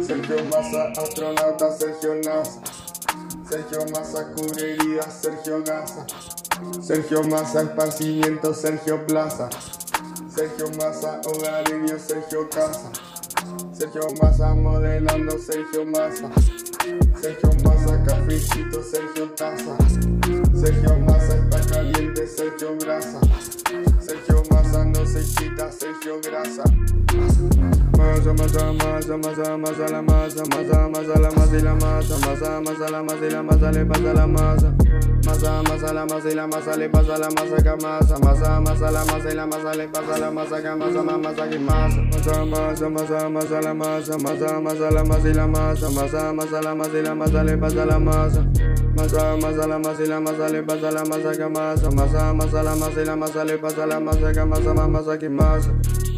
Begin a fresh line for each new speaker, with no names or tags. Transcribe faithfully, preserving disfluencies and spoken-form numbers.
Sergio Massa, astronauta, Sergio NASA. Sergio Massa, cubre heridas, Sergio Gaza. Sergio Massa, esparcimiento, Sergio Plaza. Sergio Massa, hogareño, Sergio Casa. Sergio Massa, modelando, Sergio Massa. Sergio Massa, cafecito, Sergio Taza. Sergio Massa, está caliente, Sergio Grasa. Sergio Massa, no se quita, Sergio Grasa. Masa, masa, masa, masa, masa, la masa, masa, masa, la masa y la masa, masa, masa, la masa y la masa, le pasa la masa. Masa, masa, la masa y la masa, le pasa la masa que masa. Masa, masa, la masa y la masa, le pasa la masa que masa, más masa que masa. Masa, masa, masa, masa, la masa, masa, masa, la masa y la masa, masa, masa, la masa y la masa, le pasa la masa. Masa, masa, la masa y la masa, le pasa la masa que masa. Masa, masa, la masa y la masa, le pasa la masa que masa, más masa que masa.